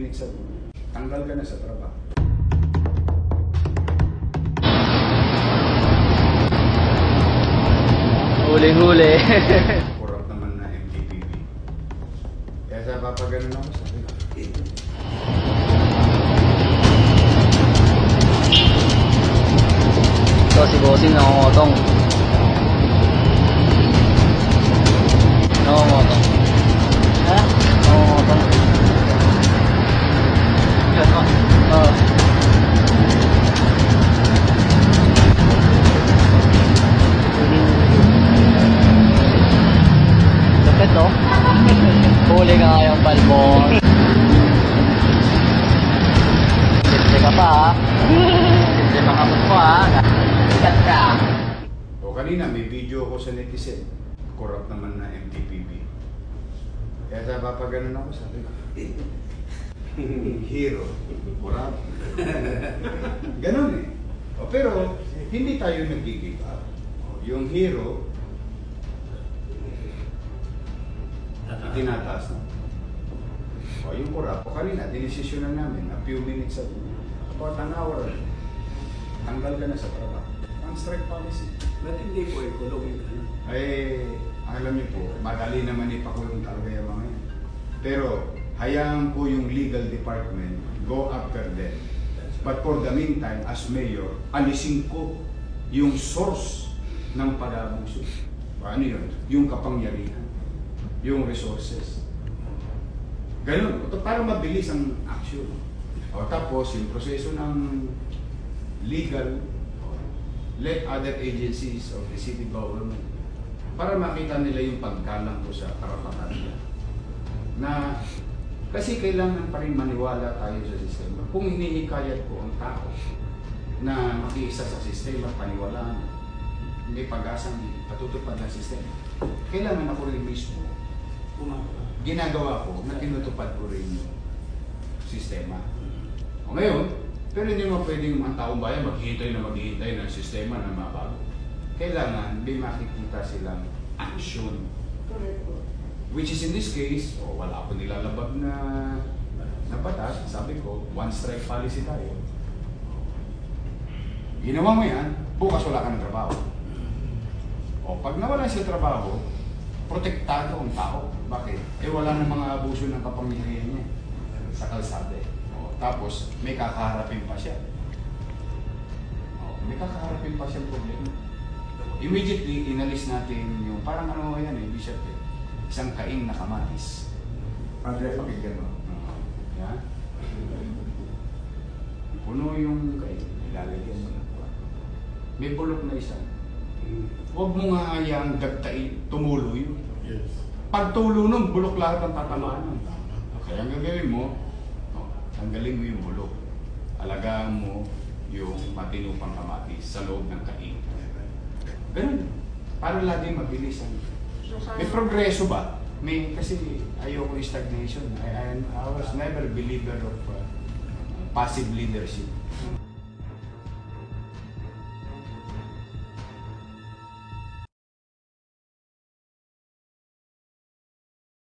minutes ago, tanggal ka na sa trabaho. Huli-huli. Kurap naman na MTPB. Kaya sa papaganon ako, sabi ko, Ito si Bossing nakungotong. Nakungotong. Ha? Nakungotong. Oo. Lupit no? Huli ka ngayong balbon. Sipsi ka pa ha? Sipsi mga mo ha? Sikat ka. o kanina may video ako sa netizen, kurap naman na MTPB. Kaya sa papaganon ako, sabi ko, hero, kurap. Ganon eh. Pero hindi tayo nag-give up. Yung hero, itinataas na. Yung kurap, kanina, dinesisyonan namin a few minutes ago, about an hour, tanggal ka na sa trabaho. Ang strike policy. Ba't hindi po ikulong yun? Alam niyo po, madali naman ipakulong talaga yung mga yan. Pero, hayaan po yung legal department go after them. But for the meantime, as mayor, alisin ko yung source ng pag-abuso. Ano yun? Yung kapangyarihan, yung resources. Ganun, para mabilis ang action. O tapos, yung proseso ng legal, let other agencies of the city government para makita nila yung paggalang ko sa karapatan nila. Na, kasi kailangan pa rin maniwala tayo sa sistema. Kung hinihikayat ko ang tao na makiisa sa sistema, paniwalaan, may pag-asang patutupad ng sistema, kailangan ako rin mismo ginagawa ko na tinutupad ko rin yung sistema. O ngayon, pero hindi mo pwedeng ang taong bayan maghihintay ng sistema na mabago. Kailangan may makikita silang action. Which is in this case, wala ko nilalabag na batas. Sabi ko, one strike policy tayo. Ginawa mo yan, bukas wala ka ng trabaho. O pag nawala siya trabaho, protektado ang tao. Bakit? Wala na mga abuso ng kapangyarihan niya sa kalsada. Tapos, may kakaharapin pa siya. May kakaharapin pa siyang problema. Immediately, inalis natin yung, parang ano yan Bishop isang kaing na kamatis. Padre, pakinggan mo. Yan. Puno yung kaing, ilalagyan mo ng kuwan. May bulok na isa. Huwag mo nga hayang gagtain, tumulo yun. Yes. Pag tulo nun, bulok lahat ang tatamaan nun. Kaya ang gagawin mo, tanggalin mo yung bulok. Alagaan mo yung matinupang kamatis sa loob ng kaing. Ganun. Para laging mabilis ang... May progreso ba? Kasi ayoko stagnation. I was never a believer of passive leadership.